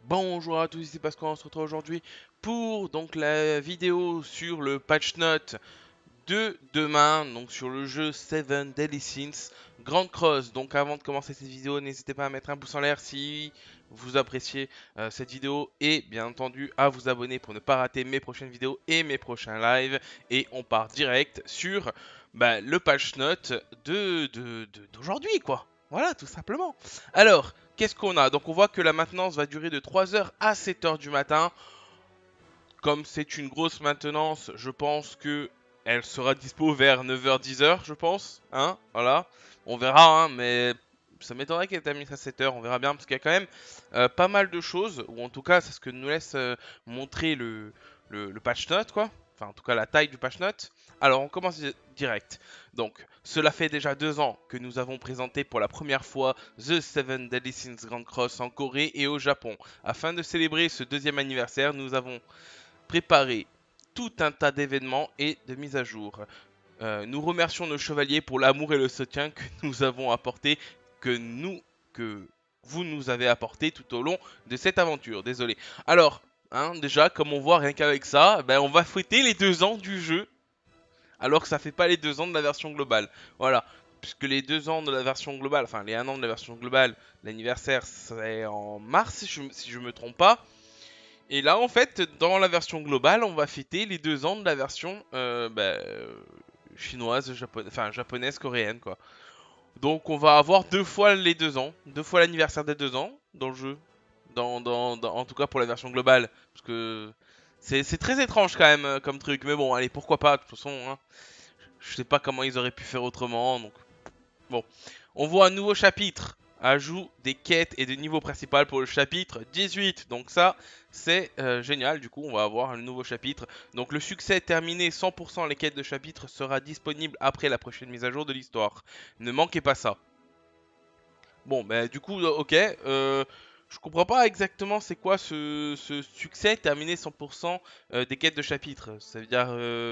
Bonjour à tous, ici Pascal, on se retrouve aujourd'hui pour donc la vidéo sur le patch note de demain, donc sur le jeu Seven Deadly Sins Grand Cross. Donc avant de commencer cette vidéo, n'hésitez pas à mettre un pouce en l'air si vous appréciez cette vidéo et bien entendu à vous abonner pour ne pas rater mes prochaines vidéos et mes prochains lives. Et on part direct sur le patch note d'aujourd'hui quoi. Voilà, tout simplement. Alors, qu'est-ce qu'on a? Donc on voit que la maintenance va durer de 3h à 7h du matin. Comme c'est une grosse maintenance, je pense que elle sera dispo vers 9h-10h, je pense. Hein, voilà. On verra, hein, mais ça m'étonnerait qu'elle termine à 7h. On verra bien, parce qu'il y a quand même pas mal de choses, ou en tout cas, c'est ce que nous laisse montrer le patch note, quoi. Enfin, en tout cas, la taille du patch note. Alors, on commence direct. Donc, cela fait déjà 2 ans que nous avons présenté pour la première fois The Seven Deadly Sins Grand Cross en Corée et au Japon. Afin de célébrer ce deuxième anniversaire, nous avons préparé tout un tas d'événements et de mises à jour. Nous remercions nos chevaliers pour l'amour et le soutien que nous avons apporté, que vous nous avez apporté tout au long de cette aventure. Désolé. Alors, déjà, comme on voit rien qu'avec ça, on va fêter les 2 ans du jeu, alors que ça fait pas les 2 ans de la version globale. Voilà. Puisque les 2 ans de la version globale, enfin les 1 an de la version globale, l'anniversaire c'est en mars si je me trompe pas. Et là, en fait, dans la version globale, on va fêter les 2 ans de la version chinoise, japonaise, coréenne, quoi. Donc, on va avoir 2 fois les 2 ans, 2 fois l'anniversaire des 2 ans dans le jeu, en tout cas pour la version globale, parce que c'est très étrange quand même comme truc. Mais bon, allez, pourquoi pas, de toute façon, hein. Je sais pas comment ils auraient pu faire autrement, donc bon, on voit un nouveau chapitre. Ajout des quêtes et des niveaux principaux pour le chapitre 18. Donc ça, c'est génial. Du coup, on va avoir un nouveau chapitre. Donc le succès terminé, 100% les quêtes de chapitre sera disponible après la prochaine mise à jour de l'histoire. Ne manquez pas ça. Bon, du coup, ok. Je comprends pas exactement c'est quoi ce succès terminé 100% des quêtes de chapitre. Ça veut dire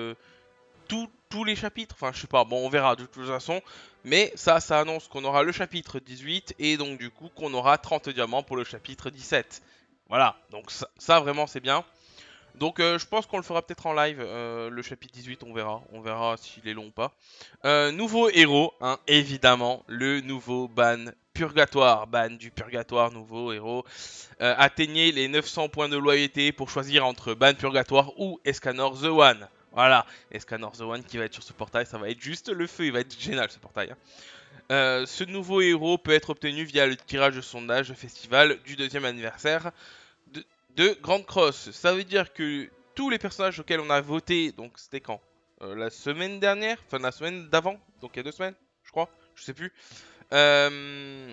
tous les chapitres. Enfin, je sais pas, bon, on verra de toute façon. Mais ça annonce qu'on aura le chapitre 18 et donc du coup qu'on aura 30 diamants pour le chapitre 17. Voilà, donc ça vraiment c'est bien. Donc je pense qu'on le fera peut-être en live, le chapitre 18, on verra s'il est long ou pas. Nouveau héros, hein, évidemment, le nouveau ban Purgatoire, ban du Purgatoire, nouveau héros. Atteignez les 900 points de loyauté pour choisir entre ban Purgatoire ou Escanor The One. Voilà, Escanor The One qui va être sur ce portail, ça va être juste le feu, il va être génial ce portail, hein. Ce nouveau héros peut être obtenu via le tirage de sondage festival du deuxième anniversaire de, de Grande Cross. Ça veut dire que tous les personnages auxquels on a voté, donc c'était quand la semaine dernière, enfin la semaine d'avant, donc il y a 2 semaines, je crois, je sais plus, euh,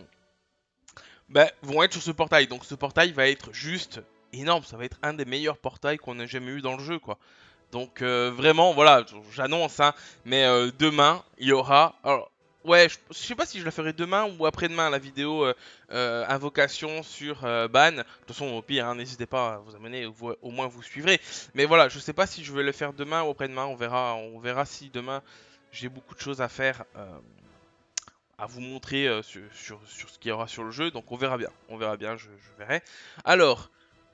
vont être sur ce portail. Donc ce portail va être juste énorme, ça va être un des meilleurs portails qu'on ait jamais eu dans le jeu, quoi. Donc vraiment, voilà, j'annonce, hein, mais demain, il y aura... Alors, ouais, je sais pas si je la ferai demain ou après-demain, la vidéo invocation sur Ban. De toute façon, au pire, hein, n'hésitez pas à vous abonner, au moins vous suivrez. Mais voilà, je sais pas si je vais le faire demain ou après-demain, on verra si demain j'ai beaucoup de choses à faire, à vous montrer sur ce qu'il y aura sur le jeu. Donc on verra bien, je verrai. Alors,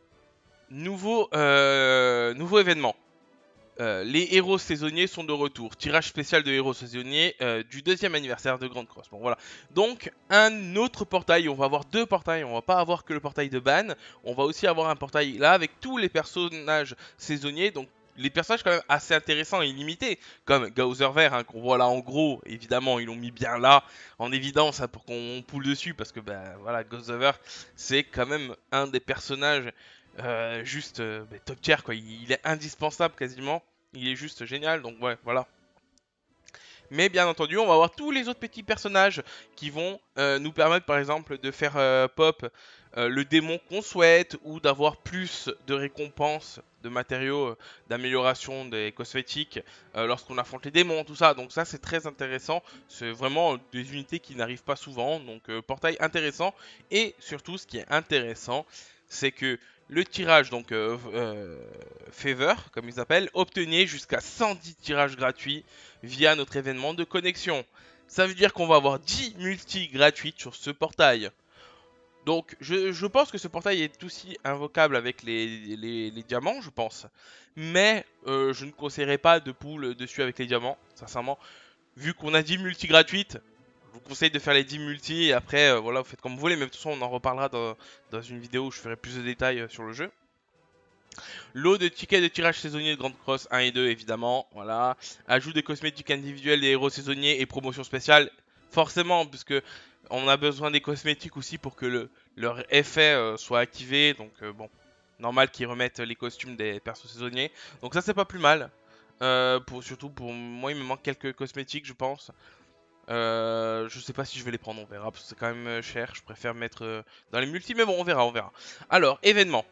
nouveau événement. Les héros saisonniers sont de retour. Tirage spécial de héros saisonniers du deuxième anniversaire de Grande Cross. Bon voilà. Donc un autre portail. On va avoir 2 portails. On va pas avoir que le portail de Ban. On va aussi avoir un portail là avec tous les personnages saisonniers. Donc les personnages quand même assez intéressants et limités. Comme Gauther Vert hein, qu'on voit là en gros. Évidemment ils l'ont mis bien là en évidence hein, pour qu'on poule dessus. Parce que voilà Gauther Vert c'est quand même un des personnages juste top tier quoi. Il est indispensable quasiment. Il est juste génial, donc ouais, voilà. Mais bien entendu, on va avoir tous les autres petits personnages qui vont nous permettre par exemple de faire pop le démon qu'on souhaite ou d'avoir plus de récompenses de matériaux d'amélioration des cosmétiques lorsqu'on affronte les démons, tout ça. Donc ça c'est très intéressant, c'est vraiment des unités qui n'arrivent pas souvent, donc portail intéressant. Et surtout ce qui est intéressant, c'est que le tirage, donc Favor, comme ils appellent, obtenez jusqu'à 110 tirages gratuits via notre événement de connexion. Ça veut dire qu'on va avoir 10 multi gratuites sur ce portail. Donc je pense que ce portail est aussi invocable avec les diamants, je pense. Mais je ne conseillerais pas de pull dessus avec les diamants, sincèrement. Vu qu'on a 10 multi gratuites, je vous conseille de faire les 10 multi et après, voilà, vous faites comme vous voulez. Mais de toute façon, on en reparlera dans une vidéo où je ferai plus de détails sur le jeu. Lot de tickets de tirage saisonnier de Grande Cross 1 et 2, évidemment. Voilà. Ajout des cosmétiques individuels des héros saisonniers et promotion spéciale. Forcément, puisque on a besoin des cosmétiques aussi pour que leur effet soit activé. Donc, bon, normal qu'ils remettent les costumes des persos saisonniers. Donc, ça, c'est pas plus mal. Surtout pour moi, il me manque quelques cosmétiques, je pense. Je sais pas si je vais les prendre, on verra, parce que c'est quand même cher. Je préfère mettre dans les multi, mais bon, on verra, on verra. Alors, événement.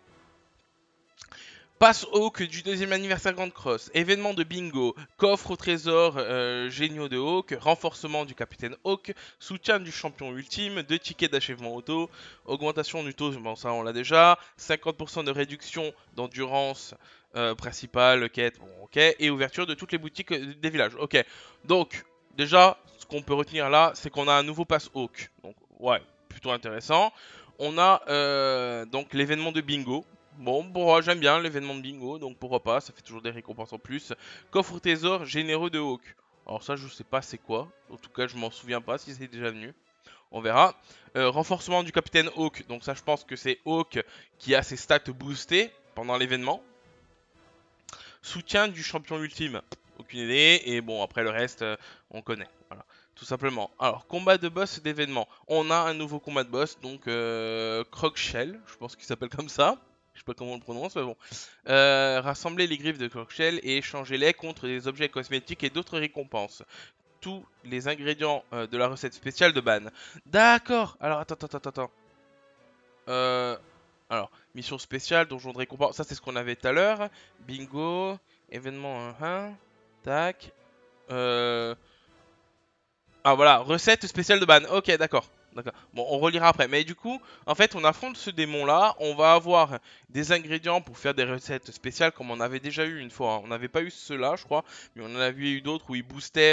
Passe Hawk du deuxième anniversaire Grande Cross, événement de bingo, coffre au trésor géniaux de Hawk, renforcement du capitaine Hawk, soutien du champion ultime, 2 tickets d'achèvement auto, augmentation du taux, bon ça on l'a déjà, 50% de réduction d'endurance principale, quête, bon ok, et ouverture de toutes les boutiques des villages, ok. Donc déjà, ce qu'on peut retenir là, c'est qu'on a un nouveau pass Hawk, donc ouais, plutôt intéressant. On a donc l'événement de bingo. Bon, j'aime bien l'événement de bingo, donc pourquoi pas, ça fait toujours des récompenses en plus. Coffre au trésor généreux de Hawk. Alors ça, je sais pas c'est quoi. En tout cas, je m'en souviens pas si c'est déjà venu. On verra. Renforcement du capitaine Hawk. Donc ça, je pense que c'est Hawk qui a ses stats boostées pendant l'événement. Soutien du champion ultime. Aucune idée. Et bon, après le reste, on connaît. Voilà. Tout simplement. Alors, combat de boss d'événement. On a un nouveau combat de boss, donc Croc-Shell, je pense qu'il s'appelle comme ça. Je sais pas comment on le prononce, mais bon. Rassembler les griffes de Croc-Shell et échanger-les contre des objets cosmétiques et d'autres récompenses. Tous les ingrédients de la recette spéciale de Ban. D'accord. Alors, attends. Euh, alors, mission spéciale, donjon de récompense. Ça, c'est ce qu'on avait tout à l'heure. Bingo. Événement 1. Tac. Euh, Ah voilà, recette spéciale de ban. Ok, d'accord. D'accord. Bon, on relira après. Mais du coup, en fait, on affronte ce démon-là. On va avoir des ingrédients pour faire des recettes spéciales, comme on avait déjà eu une fois, hein. On n'avait pas eu ceux-là, je crois, mais on en avait eu d'autres où ils boostaient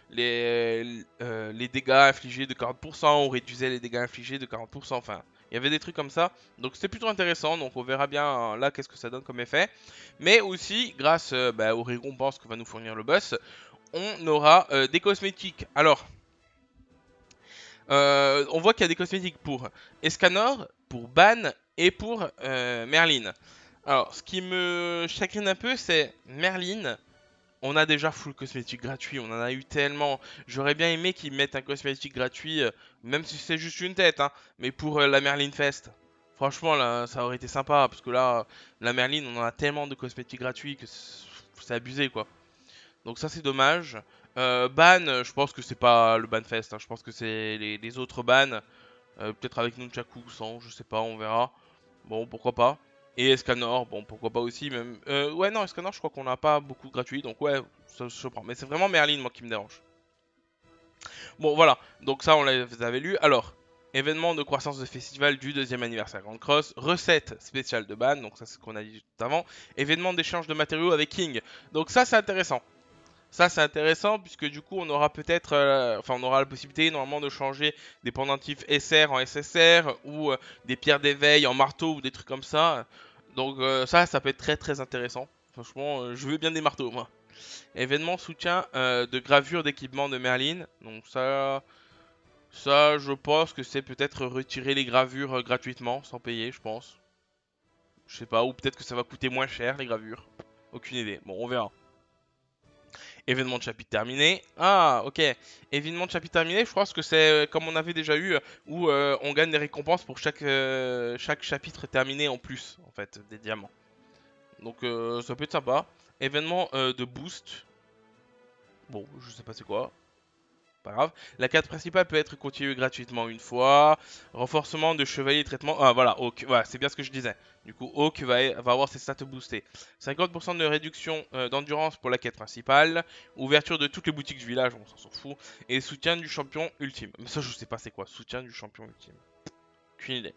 les dégâts infligés de 40%, on réduisait les dégâts infligés de 40%. Enfin, il y avait des trucs comme ça. Donc c'était plutôt intéressant. Donc on verra bien là qu'est-ce que ça donne comme effet. Mais aussi, grâce aux récompenses que va nous fournir le boss, on aura des cosmétiques. Alors. On voit qu'il y a des cosmétiques pour Escanor, pour Ban et pour Merlin. Alors, ce qui me chagrine un peu, c'est Merlin. On a déjà full cosmétique gratuit, on en a eu tellement. J'aurais bien aimé qu'ils mettent un cosmétique gratuit, même si c'est juste une tête, hein, mais pour la Merlin Fest. Franchement, là, ça aurait été sympa, parce que là, la Merlin, on en a tellement de cosmétiques gratuits que c'est abusé, quoi. Donc ça c'est dommage. Ban, je pense que c'est pas le Banfest, hein. Je pense que c'est les autres bans. Peut-être avec Nunchaku ou sans, je sais pas, on verra. Bon, pourquoi pas. Et Escanor, bon, pourquoi pas aussi. Même. Ouais, non, Escanor, je crois qu'on n'a pas beaucoup de gratuit, donc ouais, ça je prends. Mais c'est vraiment Merlin, moi, qui me dérange. Bon, voilà, donc ça, on les avait lu. Alors, événement de croissance de festival du deuxième anniversaire Grand Cross, recette spéciale de ban, donc ça c'est ce qu'on a dit juste avant. Événement d'échange de matériaux avec King, donc ça c'est intéressant. Ça, c'est intéressant puisque du coup, on aura peut-être, enfin, on aura la possibilité normalement de changer des pendentifs SR en SSR ou des pierres d'éveil en marteau ou des trucs comme ça. Donc ça peut être très très intéressant. Franchement, je veux bien des marteaux, moi. Événement soutien de gravure d'équipement de Merlin. Donc ça, je pense que c'est peut-être retirer les gravures gratuitement, sans payer, je pense. Je sais pas, ou peut-être que ça va coûter moins cher les gravures. Aucune idée. Bon, on verra. Événement de chapitre terminé. Ah, ok. Événement de chapitre terminé, je pense que c'est comme on avait déjà eu, où on gagne des récompenses pour chaque chapitre terminé en plus, en fait, des diamants. Donc ça peut être sympa. Événement de boost. Bon, je sais pas c'est quoi. Pas grave. La carte principale peut être continuée gratuitement une fois. Renforcement de chevalier de traitement. Ah voilà, Hawk. Voilà, c'est bien ce que je disais. Du coup, Hawk va avoir ses stats boostées. 50% de réduction d'endurance pour la quête principale. Ouverture de toutes les boutiques du village, on s'en fout. Et soutien du champion ultime. Mais ça, je sais pas c'est quoi. Soutien du champion ultime. Aucune idée.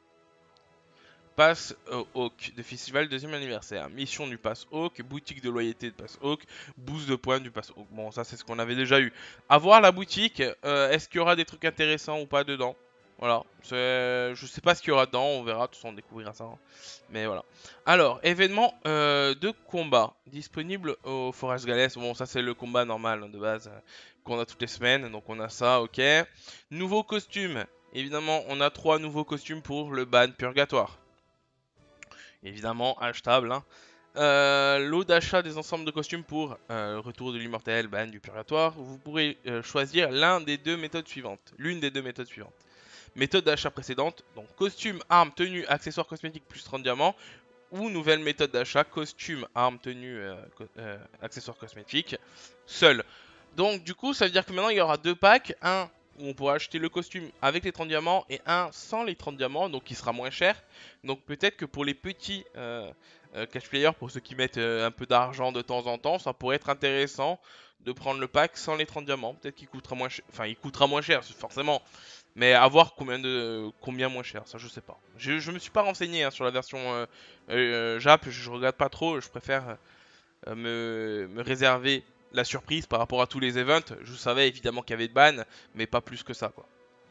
Pass Hawk de festival deuxième anniversaire. Mission du Pass Hawk, boutique de loyauté de Pass Hawk, boost de points du Pass Hawk. Bon, ça c'est ce qu'on avait déjà eu. À voir la boutique, est-ce qu'il y aura des trucs intéressants ou pas dedans? Voilà, je sais pas ce qu'il y aura dedans, on verra, de toute façon on découvrira ça, hein. Mais voilà. Alors, événement de combat disponible au Forest Gales. Bon, ça c'est le combat normal hein, de base qu'on a toutes les semaines, donc on a ça, ok. Nouveau costume, évidemment, on a 3 nouveaux costumes pour le ban Purgatoire. Évidemment, achetable, hein. Lot d'achat des ensembles de costumes pour Retour de l'Immortel, ban du Purgatoire. Vous pourrez choisir l'une des deux méthodes suivantes. Méthode d'achat précédente, donc costume, arme, tenue, accessoires cosmétiques plus 30 diamants. Ou nouvelle méthode d'achat, costume, arme, tenue, accessoires cosmétiques, seul. Donc du coup, ça veut dire que maintenant il y aura 2 packs. Un où on pourra acheter le costume avec les 30 diamants et un sans les 30 diamants, donc qui sera moins cher. Donc peut-être que pour les petits cash players, pour ceux qui mettent un peu d'argent de temps en temps, ça pourrait être intéressant de prendre le pack sans les 30 diamants. Peut-être qu'il coûtera moins cher, enfin il coûtera moins cher forcément, mais à voir combien moins cher, ça je sais pas. Je me suis pas renseigné hein, sur la version Jap, je regarde pas trop, je préfère me réserver la surprise par rapport à tous les events. Je savais évidemment qu'il y avait de ban, mais pas plus que ça quoi.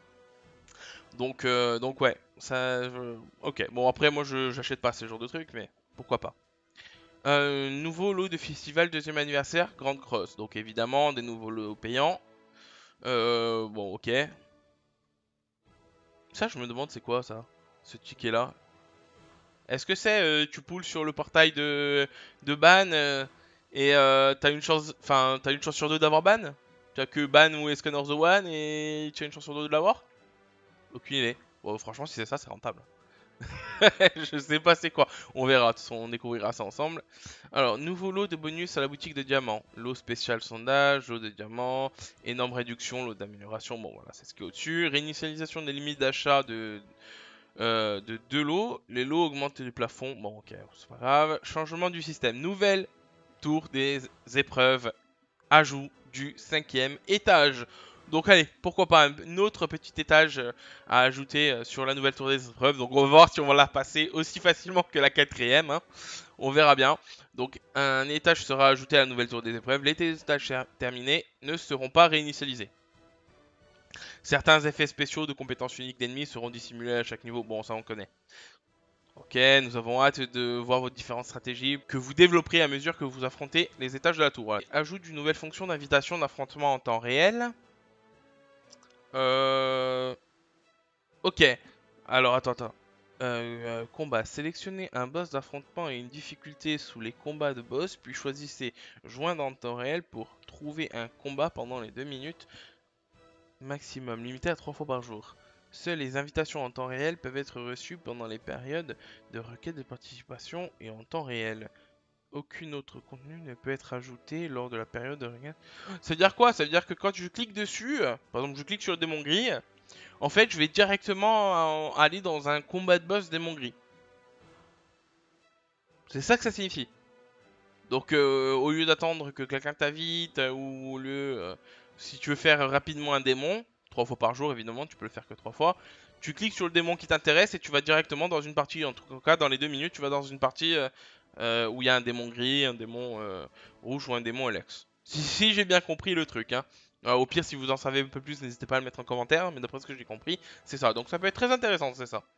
Donc ouais, ok. Bon après moi j'achète pas ce genre de trucs, mais pourquoi pas. Nouveau lot de festival deuxième anniversaire Grande Cross. Donc évidemment des nouveaux lots payants. Bon ok. Ça je me demande c'est quoi ça, ce ticket là. Est-ce que c'est tu poules sur le portail de ban et t'as une chance sur deux d'avoir ban? Tu as que ban ou Escanor the One et tu as une chance sur deux de l'avoir? Aucune idée. Bon, franchement, si c'est ça, c'est rentable. Je sais pas c'est quoi. On verra, de toute façon, on découvrira ça ensemble. Alors, nouveau lot de bonus à la boutique de diamants. Lot spécial sondage, lot de diamants, énorme réduction, lot d'amélioration. Bon, voilà, c'est ce qui est au-dessus. Réinitialisation des limites d'achat de 2 lots. Les lots augmentent les plafonds. Bon, ok, c'est pas grave. Changement du système. Nouvelle tour des épreuves. Ajout du 5e étage. Donc allez, pourquoi pas un autre petit étage à ajouter sur la nouvelle tour des épreuves. Donc on va voir si on va la passer aussi facilement que la 4e, hein. On verra bien. Donc un étage sera ajouté à la nouvelle tour des épreuves. Les étages terminés ne seront pas réinitialisés. Certains effets spéciaux de compétences uniques d'ennemis seront dissimulés à chaque niveau. Bon, ça on connaît. Ok, nous avons hâte de voir vos différentes stratégies que vous développerez à mesure que vous affrontez les étages de la tour. Voilà. Ajoute d'une nouvelle fonction d'invitation d'affrontement en temps réel. Euh... Ok. Alors, attends. Combat. Sélectionnez un boss d'affrontement et une difficulté sous les combats de boss, puis choisissez joindre en temps réel pour trouver un combat pendant les 2 minutes maximum, limité à 3 fois par jour. Seules les invitations en temps réel peuvent être reçues pendant les périodes de requête de participation et en temps réel. Aucun autre contenu ne peut être ajouté lors de la période de requête. Ça veut dire quoi? Ça veut dire que quand je clique dessus, par exemple je clique sur le démon gris, en fait je vais directement aller dans un combat de boss démon gris. C'est ça que ça signifie. Donc au lieu d'attendre que quelqu'un t'invite, ou au lieu, si tu veux faire rapidement un démon, 3 fois par jour évidemment, tu peux le faire que 3 fois, tu cliques sur le démon qui t'intéresse et tu vas directement dans une partie, en tout cas dans les 2 minutes, tu vas dans une partie où il y a un démon gris, un démon rouge ou un démon Alex. Si j'ai bien compris le truc, hein. Au pire, si vous en savez un peu plus, n'hésitez pas à le mettre en commentaire, mais d'après ce que j'ai compris, c'est ça. Donc ça peut être très intéressant, c'est ça.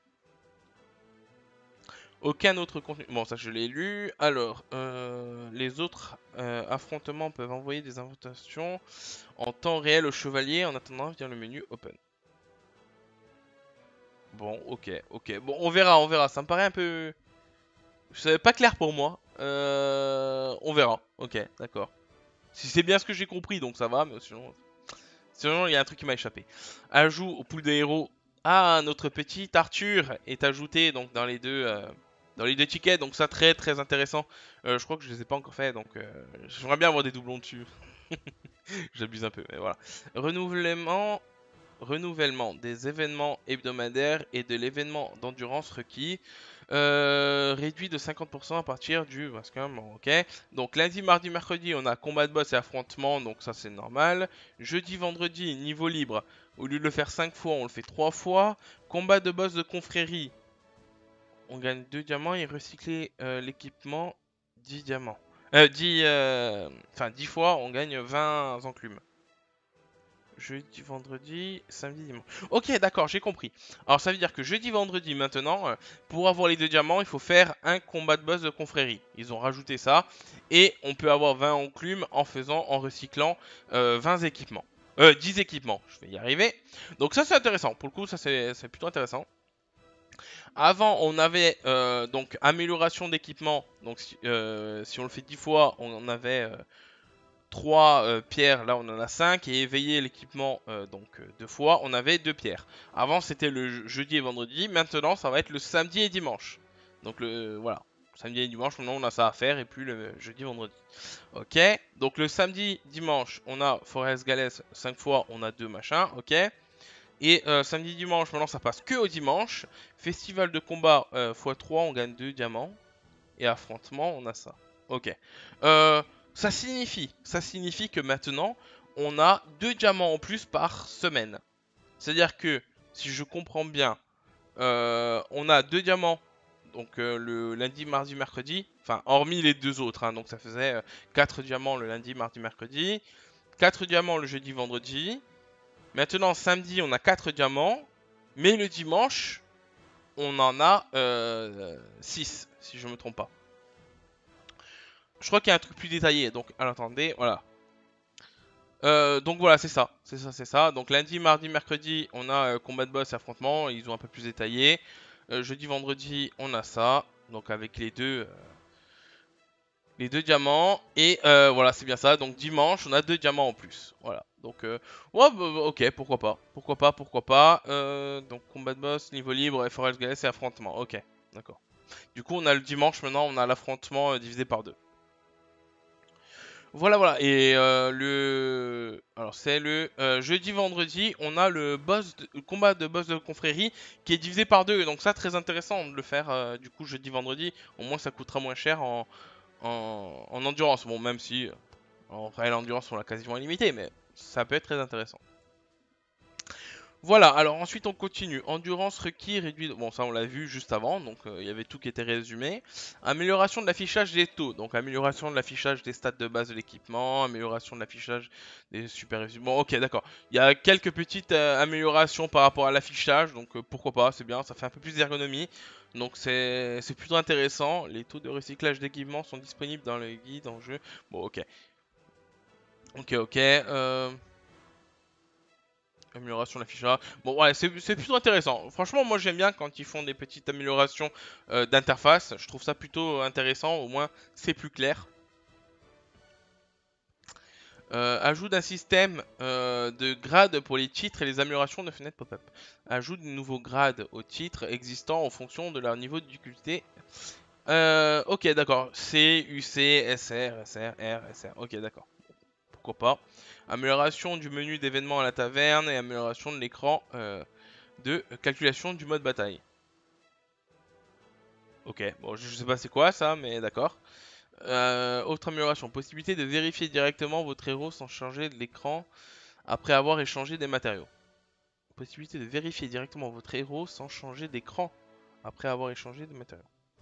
Aucun autre contenu. Bon, ça je l'ai lu. Alors, les autres affrontements peuvent envoyer des invitations en temps réel au chevalier en attendant via le menu Open. Bon, ok. Bon, on verra. Ça me paraît un peu. C'est pas clair pour moi. On verra. Ok, d'accord. Si c'est bien ce que j'ai compris, donc ça va, mais sinon il y a un truc qui m'a échappé. Ajout au pool de héros. Ah, notre petit Arthur est ajouté donc dans les deux tickets, donc ça très très intéressant. Je crois que je les ai pas encore fait, donc j'aimerais bien avoir des doublons dessus. J'abuse un peu, mais voilà. Renouvellement, renouvellement des événements hebdomadaires et de l'événement d'endurance requis. Réduit de 50% à partir du bon, ok. Donc lundi, mardi, mercredi, on a combat de boss et affrontement, donc ça c'est normal. Jeudi, vendredi, niveau libre. Au lieu de le faire 5 fois, on le fait 3 fois. Combat de boss de confrérie. On gagne 2 diamants et recycler l'équipement 10 diamants. 10 fois, on gagne 20 enclumes. jeudi, vendredi, samedi, dimanche. Ok, d'accord, j'ai compris. Alors ça veut dire que jeudi, vendredi, maintenant, pour avoir les 2 diamants, il faut faire un combat de boss de confrérie. Ils ont rajouté ça. Et on peut avoir 20 enclumes en recyclant 20 équipements. 10 équipements, je vais y arriver. Donc ça c'est intéressant, pour le coup ça c'est plutôt intéressant. Avant, on avait donc amélioration d'équipement. Donc, si on le fait 10 fois, on en avait 3 pierres. Là, on en a 5. Et éveiller l'équipement, donc 2 fois, on avait 2 pierres. Avant, c'était le jeudi et vendredi. Maintenant, ça va être le samedi et dimanche. Donc, voilà. Samedi et dimanche, maintenant, on a ça à faire. Et puis le jeudi, vendredi. Ok. Donc, le samedi, dimanche, on a Forest Galès 5 fois. On a 2 machins. Ok. Et samedi dimanche, maintenant ça passe que au dimanche. Festival de combat x3, on gagne 2 diamants. Et affrontement, on a ça. Ok. Ça signifie que maintenant, on a 2 diamants en plus par semaine. C'est-à-dire que, si je comprends bien, on a 2 diamants. Donc le lundi, mardi, mercredi. Enfin, hormis les 2 autres. Hein, donc ça faisait 4 diamants le lundi, mardi, mercredi. 4 diamants le jeudi, vendredi. Maintenant, samedi, on a 4 diamants. Mais le dimanche, on en a 6, si je ne me trompe pas. Je crois qu'il y a un truc plus détaillé. Donc, alors, attendez, voilà. Donc voilà, c'est ça. C'est ça, c'est ça. Donc lundi, mardi, mercredi, on a combat de boss, affrontement. Ils ont un peu plus détaillé. Jeudi, vendredi, on a ça. Donc avec les deux diamants. Et voilà, c'est bien ça. Donc dimanche, on a 2 diamants en plus. Voilà. Donc, ouais, ok, pourquoi pas. Pourquoi pas, pourquoi pas. Donc combat de boss, niveau libre, Forest Galès et affrontement. Ok, d'accord. Du coup, on a le dimanche maintenant, on a l'affrontement divisé par 2. Voilà, voilà. Et alors c'est le jeudi, vendredi, on a le combat de boss de confrérie qui est divisé par 2. Donc ça, très intéressant de le faire du coup jeudi, vendredi. Au moins, ça coûtera moins cher en endurance. Bon, même si en vrai, l'endurance, on l'a quasiment illimité, mais ça peut être très intéressant. Voilà, alors ensuite on continue. Endurance requis réduit. Bon, ça on l'a vu juste avant, donc il y avait tout qui était résumé. Amélioration de l'affichage des taux. Donc amélioration de l'affichage des stats de base de l'équipement, amélioration de l'affichage des super. Bon, ok, d'accord. Il y a quelques petites améliorations par rapport à l'affichage, donc pourquoi pas, c'est bien, ça fait un peu plus d'ergonomie. Donc c'est plutôt intéressant. Les taux de recyclage d'équipement sont disponibles dans le guide en jeu. Bon, ok. Ok, ok. Amélioration de l'affichage. Bon, ouais, c'est plutôt intéressant. Franchement, moi j'aime bien quand ils font des petites améliorations d'interface. Je trouve ça plutôt intéressant. Au moins, c'est plus clair. Ajout d'un système de grades pour les titres et les améliorations de fenêtres pop-up. Ajout de nouveaux grades aux titres existants en fonction de leur niveau de difficulté. Ok, d'accord. C, UC, SR, SR, R, SR. Ok, d'accord. Pourquoi pas. Amélioration du menu d'événements à la taverne et amélioration de l'écran de calculation du mode bataille. Ok, bon, je sais pas c'est quoi ça, mais d'accord. Autre amélioration, possibilité de vérifier directement votre héros sans changer de l'écran après avoir échangé des matériaux. Possibilité de vérifier directement votre héros sans changer d'écran après avoir échangé des matériaux.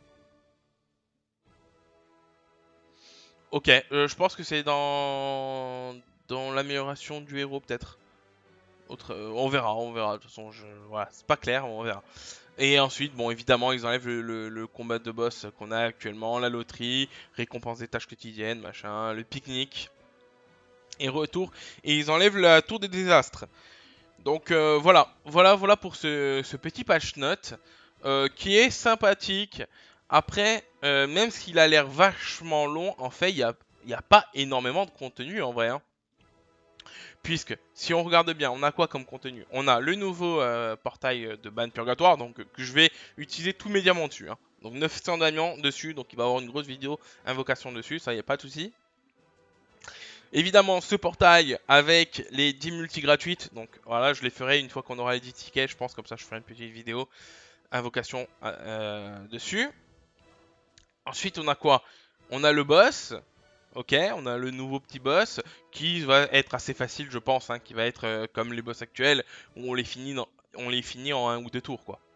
Ok, je pense que c'est dans l'amélioration du héros peut-être. On verra, on verra. De toute façon, voilà, c'est pas clair, on verra. Et ensuite, bon, évidemment, ils enlèvent le combat de boss qu'on a actuellement, la loterie, récompense des tâches quotidiennes, machin, le pique-nique et retour. Et ils enlèvent la tour des désastres. Donc voilà pour ce petit patch note qui est sympathique. Après, même s'il a l'air vachement long, en fait, il y a pas énormément de contenu en vrai. Hein. Puisque, si on regarde bien, on a quoi comme contenu? On a le nouveau portail de Ban Purgatoire, donc que je vais utiliser tous mes diamants dessus. Hein. Donc 900 diamants dessus, donc il va y avoir une grosse vidéo invocation dessus, ça y a pas de souci. Évidemment, ce portail avec les 10 multi gratuites, donc voilà, je les ferai une fois qu'on aura les 10 tickets, je pense, comme ça je ferai une petite vidéo invocation dessus. Ensuite, on a quoi? On a le boss, ok, on a le nouveau petit boss qui va être assez facile, je pense, hein, qui va être comme les boss actuels où on les finit en un ou deux tours, quoi.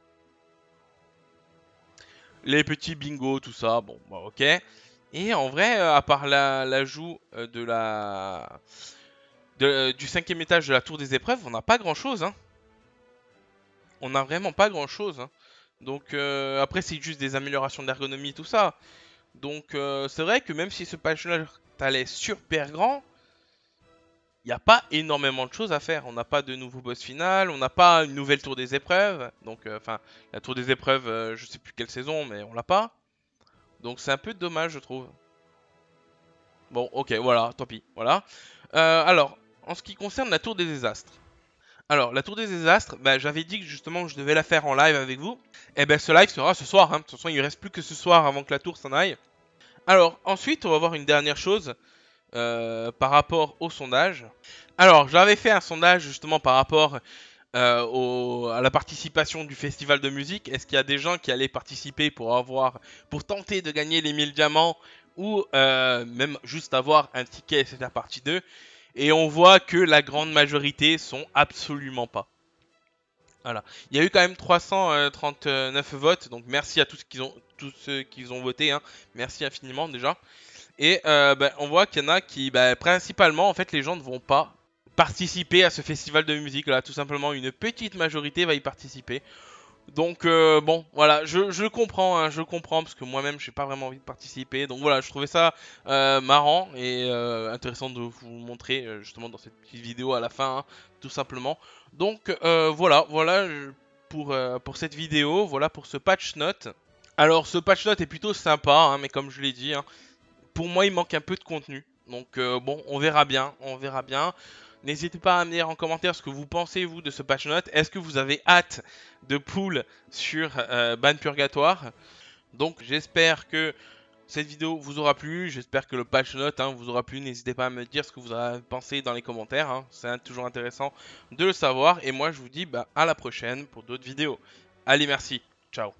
Les petits bingo, tout ça, bon, bah, ok. Et en vrai, à part l'ajout du 5e étage de la tour des épreuves, on n'a pas grand chose, hein. On n'a vraiment pas grand chose, hein. Donc après c'est juste des améliorations d'ergonomie tout ça. Donc c'est vrai que même si ce patch-là t'allait super grand, il n'y a pas énormément de choses à faire. On n'a pas de nouveau boss final, on n'a pas une nouvelle tour des épreuves. Donc enfin la tour des épreuves, je sais plus quelle saison, mais on l'a pas. Donc c'est un peu dommage je trouve. Bon ok voilà, tant pis, voilà. Alors, en ce qui concerne la tour des désastres. Alors, la tour des désastres, bah, j'avais dit que justement je devais la faire en live avec vous. Et ben ce live sera ce soir, hein. De toute façon, il ne reste plus que ce soir avant que la tour s'en aille. Alors, ensuite, on va voir une dernière chose par rapport au sondage. Alors, j'avais fait un sondage justement par rapport à la participation du festival de musique. Est-ce qu'il y a des gens qui allaient participer pour tenter de gagner les 1000 diamants ou même juste avoir un ticket, c'est la partie 2. Et on voit que la grande majorité sont absolument pas. Voilà. Il y a eu quand même 339 votes, donc merci à tous ceux qui ont voté, hein. Merci infiniment déjà. Et bah, on voit qu'il y en a qui, bah, principalement, en fait, les gens ne vont pas participer à ce festival de musique là. Tout simplement, une petite majorité va y participer. Donc bon, voilà, je comprends, hein, je comprends parce que moi-même, j'ai pas vraiment envie de participer. Donc voilà, je trouvais ça marrant et intéressant de vous montrer justement dans cette petite vidéo à la fin, hein, tout simplement. Donc voilà pour cette vidéo, voilà pour ce patch note. Alors ce patch note est plutôt sympa, hein, mais comme je l'ai dit, hein, pour moi, il manque un peu de contenu. Donc bon, on verra bien, on verra bien. N'hésitez pas à me dire en commentaire ce que vous pensez, vous, de ce patch note. Est-ce que vous avez hâte de pool sur Ban Purgatoire? Donc j'espère que cette vidéo vous aura plu. J'espère que le patch note vous aura plu. N'hésitez pas à me dire ce que vous avez pensé dans les commentaires, hein. C'est toujours intéressant de le savoir. Et moi, je vous dis à la prochaine pour d'autres vidéos. Allez, merci. Ciao.